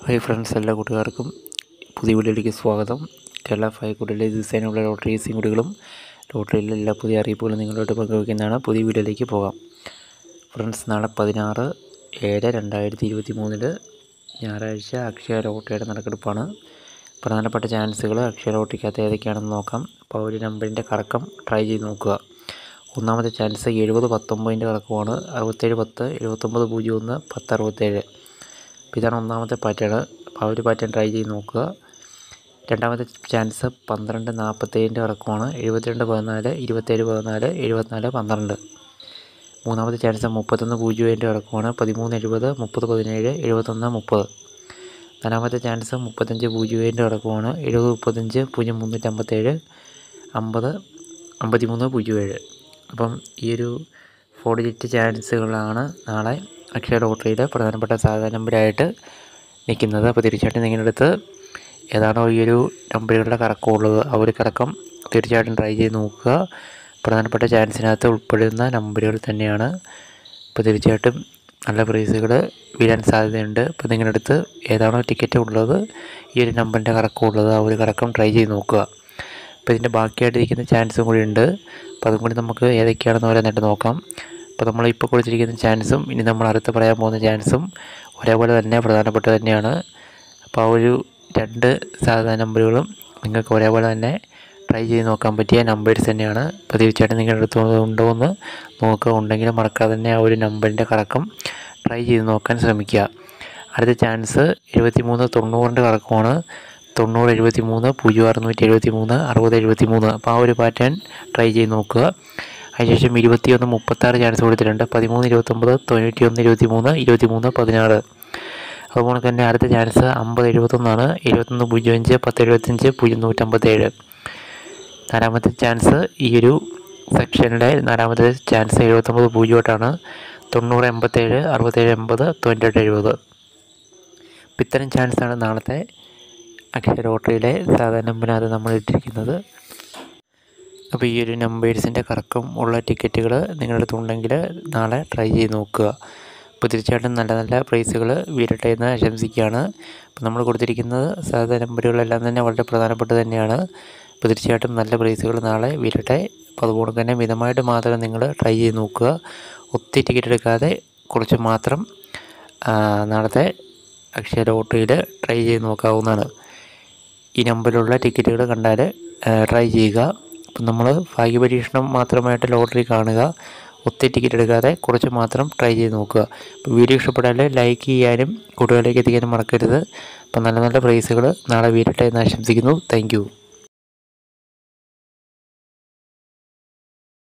Hi friends, എല്ലാ കൂട്ടുകാർക്കും പുതിയ വീഡിയോയിലേക്ക് സ്വാഗതം. കേരള ഫൈക്കൂട്ടിലെ ഡിസൈനുള്ള ലോട്ടറി റേസിംഗ് കൂടികളും ലോട്ടറിയിലെ എല്ലാ പുതിയ അറിയിപ്പുകളും നിങ്ങളോട് പങ്കുവയ്ക്കുന്നതാണ്. പുതിയ വീഡിയോയിലേക്ക് പോകാം. ഫ്രണ്ട്സ്, നാളെ 16/7/2023 ഞായറാഴ്ച അക്ഷയ ലോട്ടറിയുടെ നറുക്കെടുപ്പാണ്. പ്രധാനപ്പെട്ട ചാൻസുകൾ അക്ഷയ ലോട്ടറിക്കകത്ത് ഏതൊക്കെയാണെന്ന് നോക്കാം. അപ്പോൾ ഒരു നമ്പറിൻ്റെ കറക്കം ട്രൈ ചെയ്ത് നോക്കുക. ഒന്നാമത്തെ ചാൻസ് 70-19 കറക്കമാണ്. 67-10, 79-01, 10-67. അപ്പോൾ ഇതാണ് ഒന്നാമത്തെ പാറ്റേൺ. അപ്പോൾ ആ ഒരു പാറ്റേൺ ട്രൈ ചെയ്ത് നോക്കുക. രണ്ടാമത്തെ ചാൻസ് 12-47 കറക്കമാണ്. 72-14, 27-14, 74-12. മൂന്നാമത്തെ ചാൻസ് 31-07 കറക്കമാണ്. 13-70, 30-17, 71-30. നാലാമത്തെ ചാൻസ് 35-07 കറക്കമാണ്. 70-35, 0357, 50, 53-07. അപ്പം ഈ ഒരു 4 ഡിജിറ്റ് ചാൻസുകളാണ് നാളെ അക്ഷയ ലോട്ടറിയുടെ പ്രധാനപ്പെട്ട സാധാരണ നമ്പറായിട്ട് നിൽക്കുന്നത്. അപ്പോൾ തീർച്ചയായിട്ടും നിങ്ങളുടെ അടുത്ത് ഏതാണോ ഈ ഒരു നമ്പറുകളുടെ കറക്കമുള്ളത് ആ ഒരു കറക്കം തീർച്ചയായിട്ടും ട്രൈ ചെയ്ത് നോക്കുക. പ്രധാനപ്പെട്ട ചാൻസിനകത്ത് ഉൾപ്പെടുന്ന നമ്പറുകൾ തന്നെയാണ്. അപ്പോൾ തീർച്ചയായിട്ടും നല്ല പ്രൈസുകൾ വീഴാൻ സാധ്യതയുണ്ട്. അപ്പോൾ നിങ്ങളുടെ അടുത്ത് ഏതാണോ ടിക്കറ്റ് ഉള്ളത് ഈ ഒരു നമ്പറിൻ്റെ കറക്കമുള്ളത് ആ ഒരു കറക്കം ട്രൈ ചെയ്ത് നോക്കുക. അപ്പോൾ ഇതിൻ്റെ ബാക്കിയായിട്ടിരിക്കുന്ന ചാൻസും കൂടി ഉണ്ട്. അപ്പോൾ അതും കൂടി നമുക്ക് ഏതൊക്കെയാണെന്ന് ഓരോന്നായിട്ട് നോക്കാം. അപ്പോൾ നമ്മളിപ്പോൾ കൊടുത്തിരിക്കുന്ന ചാൻസും ഇനി നമ്മൾ അടുത്ത് പറയാൻ പോകുന്ന ചാൻസും ഒരേപോലെ തന്നെ പ്രധാനപ്പെട്ട തന്നെയാണ്. അപ്പോൾ ആ ഒരു 2 സാധാരണ നമ്പറുകളും നിങ്ങൾക്ക് ഒരേപോലെ തന്നെ ട്രൈ ചെയ്ത് നോക്കാൻ പറ്റിയ നമ്പേഴ്സ് തന്നെയാണ്. അപ്പോൾ തീർച്ചയായിട്ടും നിങ്ങളുടെ അടുത്ത് ഉണ്ടോ എന്ന് നോക്കുക. ഉണ്ടെങ്കിൽ മറക്കാതെ തന്നെ ആ ഒരു നമ്പറിൻ്റെ കറക്കം ട്രൈ ചെയ്ത് നോക്കാൻ ശ്രമിക്കുക. അടുത്ത ചാൻസ് 73-90 കറക്കമാണ്. 90-73, 0673, 60-73. അപ്പോൾ ആ ഒരു പാറ്റേൺ ട്രൈ ചെയ്ത് നോക്കുക. അതിനുശേഷം 21-36 ചാൻസ് കൊടുത്തിട്ടുണ്ട്. 13-29, 91-23, 23-16. അതുപോലെ തന്നെ അടുത്ത ചാൻസ് 50-71, 71-05, 10-75, 0157. നാലാമത്തെ ചാൻസ് ഈ ഒരു സെക്ഷനിലെ നാലാമത്തെ ചാൻസ് 79-08, 90-87, 67-80, 98-70. അപ്പോൾ ഇത്തരം ചാൻസാണ് നാളത്തെ അക്ഷയ ലോട്ടറിയിലെ സാധാരണ നമ്പറിനകത്ത് നമ്മൾ ഇട്ടിരിക്കുന്നത്. അപ്പോൾ ഈ ഒരു നമ്പേഴ്സിൻ്റെ കറക്കം ഉള്ള ടിക്കറ്റുകൾ നിങ്ങളുടെ അടുത്തുണ്ടെങ്കിൽ നാളെ ട്രൈ ചെയ്ത് നോക്കുക. അപ്പോൾ തീർച്ചയായിട്ടും നല്ല നല്ല പ്രൈസുകൾ വീഴട്ടെ എന്ന് ആശംസിക്കുകയാണ്. അപ്പോൾ നമ്മൾ കൊടുത്തിരിക്കുന്നത് സാധാരണ നമ്പറുകളെല്ലാം തന്നെ വളരെ പ്രധാനപ്പെട്ട തന്നെയാണ്. അപ്പോൾ തീർച്ചയായിട്ടും നല്ല പ്രൈസുകൾ നാളെ വീഴട്ടെ. അപ്പോൾ അതുപോലെ തന്നെ മിതമായിട്ട് മാത്രം നിങ്ങൾ ട്രൈ ചെയ്ത് നോക്കുക. ഒത്തിരി ടിക്കറ്റ് എടുക്കാതെ കുറച്ച് മാത്രം നാളത്തെ അക്ഷയ ലോട്ടറിയിൽ ട്രൈ ചെയ്ത് നോക്കാവുന്നതാണ്. ഈ നമ്പറിലുള്ള ടിക്കറ്റുകൾ കണ്ടാൽ ട്രൈ ചെയ്യുക. അപ്പം നമ്മൾ ഭാഗ്യപരീക്ഷണം മാത്രമായിട്ട് ലോട്ടറി കാണുക. ഒത്തിരി ടിക്കറ്റ് എടുക്കാതെ കുറച്ച് മാത്രം ട്രൈ ചെയ്ത് നോക്കുക. അപ്പോൾ വീഡിയോ ഇഷ്ടപ്പെട്ടാൽ ലൈക്ക് ചെയ്യാനും കൂട്ടുകാരിലേക്ക് എത്തിക്കാനും മറക്കരുത്. അപ്പം നല്ല നല്ല പ്രൈസുകൾ നാളെ വീഴട്ടെ എന്ന് ആശംസിക്കുന്നു. താങ്ക്